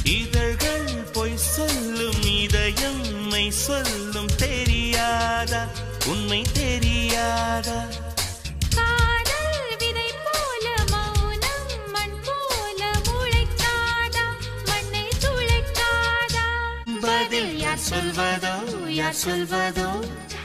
இதழ்கள் பொய் சொல்லும் இதயம் மெய் சொல்லும் தெரியாதா உண்மை தெரியாதா காதல் விதை போல மௌனம் மண் போல முளைக்காதா மண்ணை துளைக்காதா பதில் யார் சொல்வதோ யார் சொல்வதோ